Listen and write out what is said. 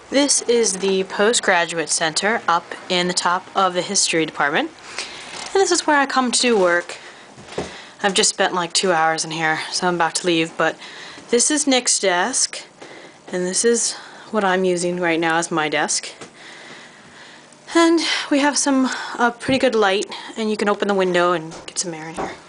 This is the Postgraduate Center up in the top of the history department, and this is where I come to do work. I've just spent like 2 hours in here, so I'm about to leave, but this is Nick's desk, and this is what I'm using right now as my desk. And we have some pretty good light, and you can open the window and get some air in here.